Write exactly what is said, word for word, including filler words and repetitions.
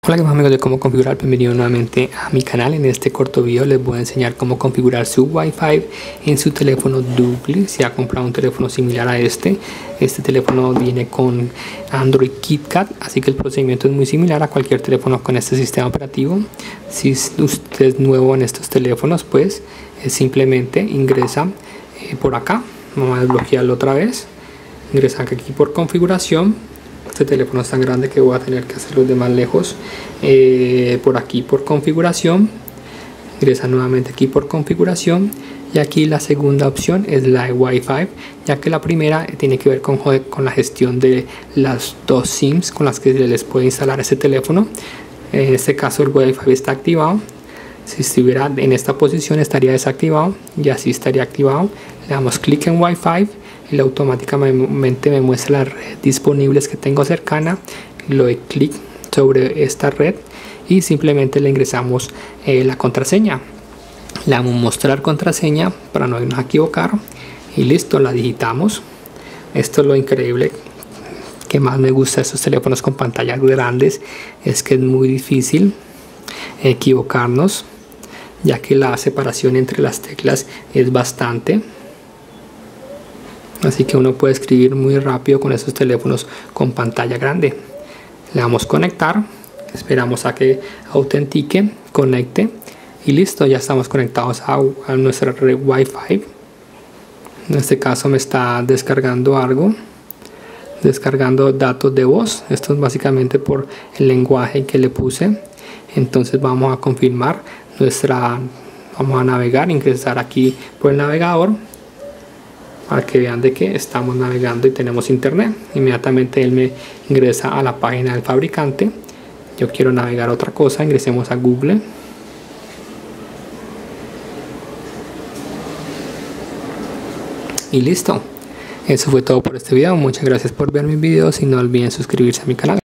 Hola, ¿qué más amigos de cómo configurar? Bienvenidos nuevamente a mi canal. En este corto video les voy a enseñar cómo configurar su Wi-Fi en su teléfono Dugly. Si ha comprado un teléfono similar a este, este teléfono viene con Android KitKat, así que el procedimiento es muy similar a cualquier teléfono con este sistema operativo. Si usted es nuevo en estos teléfonos, pues eh, simplemente ingresa eh, por acá. Vamos a desbloquearlo otra vez. Ingresa aquí por configuración. Este teléfono es tan grande que voy a tener que hacerlo de más lejos. Eh, por aquí por configuración, ingresa nuevamente aquí por configuración, y aquí la segunda opción es la de Wi-Fi, ya que la primera tiene que ver con, con la gestión de las dos SIMs con las que se les puede instalar ese teléfono. En este caso el Wi-Fi está activado. Si estuviera en esta posición estaría desactivado, y así estaría activado. Le damos clic en Wi-Fi y automáticamente me muestra las redes disponibles que tengo cercana. Le doy clic sobre esta red y simplemente le ingresamos eh, la contraseña. Le damos mostrar contraseña para no irnos a equivocar y listo, la digitamos. Esto es lo increíble que más me gusta de estos teléfonos con pantallas grandes, es que es muy difícil equivocarnos, ya que la separación entre las teclas es bastante. Así que uno puede escribir muy rápido con estos teléfonos con pantalla grande. Le damos conectar, esperamos a que autentique, conecte y listo, ya estamos conectados a, a nuestra red Wi-Fi. En este caso me está descargando algo, descargando datos de voz. Esto es básicamente por el lenguaje que le puse. Entonces vamos a confirmar nuestra, vamos a navegar, ingresar aquí por el navegador, para que vean de que estamos navegando y tenemos internet. Inmediatamente él me ingresa a la página del fabricante. Yo quiero navegar a otra cosa, ingresemos a Google. Y listo. Eso fue todo por este video. Muchas gracias por ver mis videos y no olviden suscribirse a mi canal.